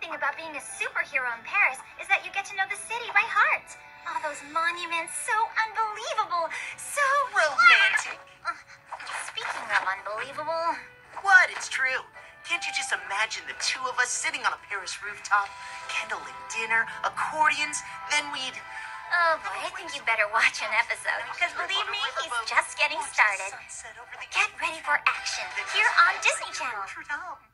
thing about being a superhero in Paris is that you get to know the city by heart. All those monuments, so unbelievable, so romantic. Speaking of unbelievable, What? It's true. Can't you just imagine the two of us sitting on a Paris rooftop, candlelit dinner, accordions, then we'd... oh boy, I think you better watch an episode, because believe me, he's just getting started. Get ready for action here on Disney Channel. Notre Dame.